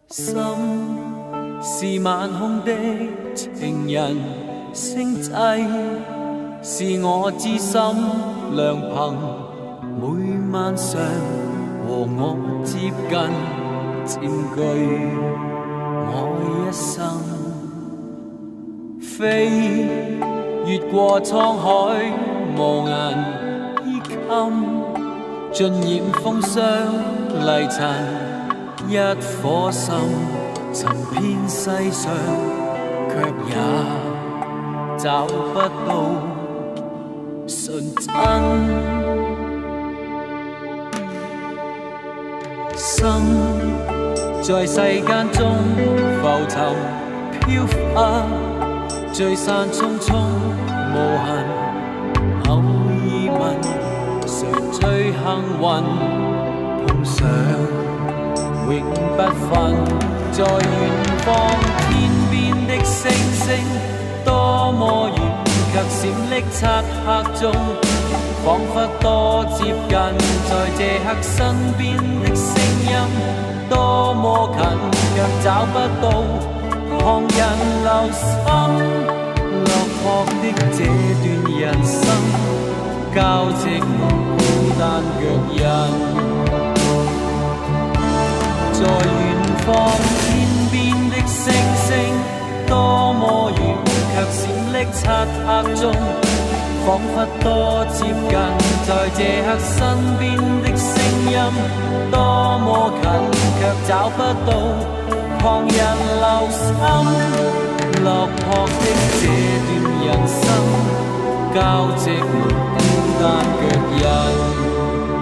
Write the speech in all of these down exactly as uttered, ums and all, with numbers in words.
心是晚空的情人星际，是我知心良朋，每晚上和我接近，佔據我一生。飛越過滄海，無顏衣襟，盡染風霜泥塵。一顆心尋遍世上，卻也找不到純真。心在世間中浮沉飄忽，聚散匆匆無痕。偶爾問誰最幸運，碰上永不分，在遠方天邊的星星，多麼遠，卻閃匿漆黑中，彷彿多接近。在這刻身邊的聲音，多麼近，卻找不到旁人留心。落魄的這段人生，交織無孤單腳印。在遠方天邊的星星，多麼遠，卻閃匿漆黑中，彷彿多接近。在這刻身邊的聲音，多麼近，卻找不到旁人留心。落魄的這段人生，交織無孤單腳印。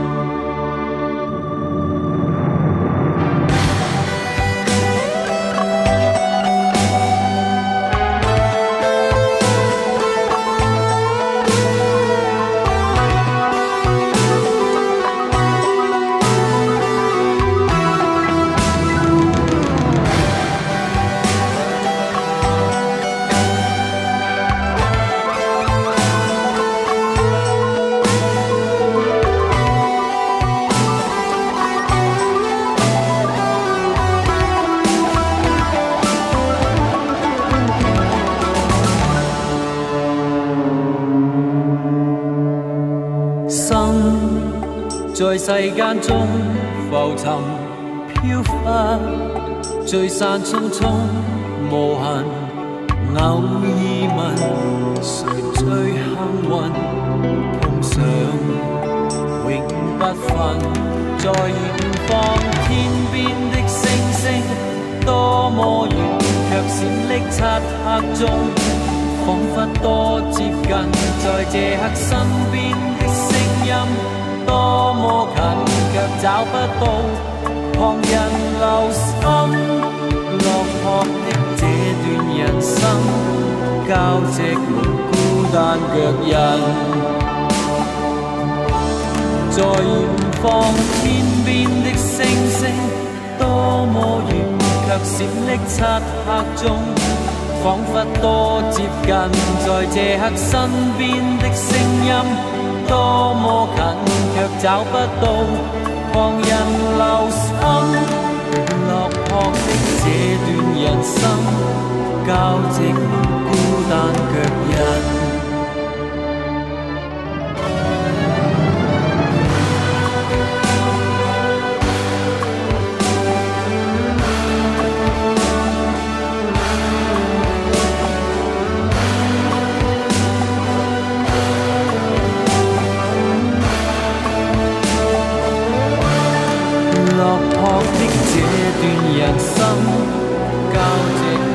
在世間中浮沉飄忽，聚散匆匆無痕。偶爾問誰最幸運，碰上永不分。在遠方天邊的星星，多麼遠，卻閃匿漆黑中，彷彿多接近。在這刻身邊的聲音，多麼近，卻找不到旁人留心。落魄的這段人生，交織無孤單腳印。在遠方天邊的星星，多麼遠，卻閃匿漆黑中，彷彿多接近。在這刻身邊的聲音，多麼近，卻找不到旁人留心。落魄的這段人生，交織無孤單腳印。落魄的這段人生，交織